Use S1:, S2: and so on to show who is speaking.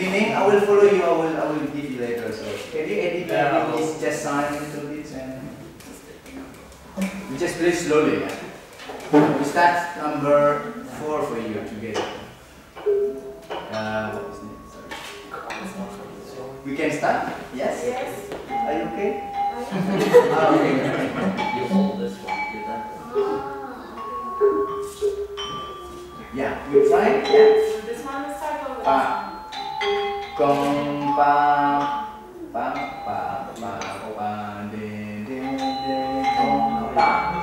S1: beginning. I will follow you. I will give you later. So can you edit please just sign a little bit and we just play slowly. Yeah? We start number 4 for you together. We can start? Yes?
S2: Yes.
S1: Are you okay?
S2: Okay.
S3: You hold this one. You're done.
S1: Yeah, you try? Yeah.
S2: This one is start over.
S1: Pa, gong, pa, pa, pa, pa, pa, de, de, de, gong, pa.